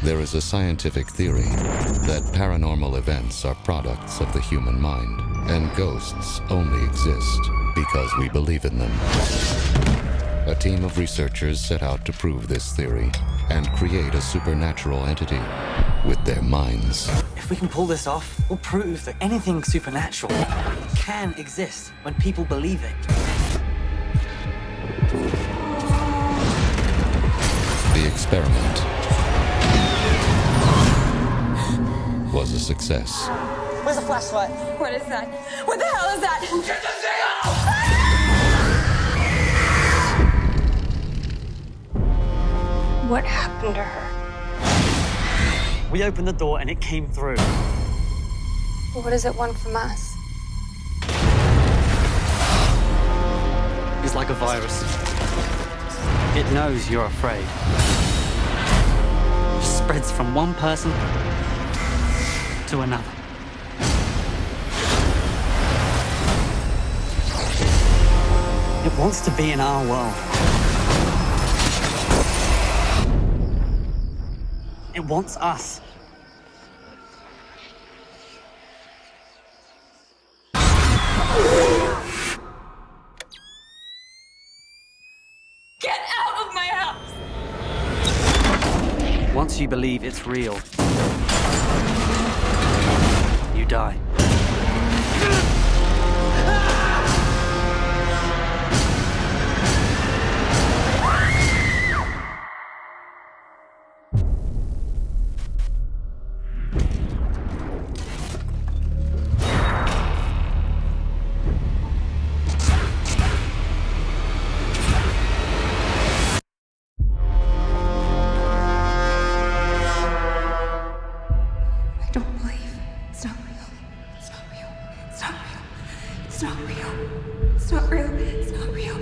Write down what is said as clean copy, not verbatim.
There is a scientific theory that paranormal events are products of the human mind, and ghosts only exist because we believe in them. A team of researchers set out to prove this theory and create a supernatural entity with their minds. If we can pull this off, we'll prove that anything supernatural can exist when people believe it. The experiment was a success. Where's the flashlight? What is that? What the hell is that? Get the thing out! What happened to her? We opened the door and it came through. What does it want from us? It's like a virus. It knows you're afraid. It spreads from one person to another. It wants to be in our world. It wants us. Get out of my house! Once you believe it's real, you die. I don't believe. It's not real. It's not real. It's not real. It's not real. It's not real. It's not real.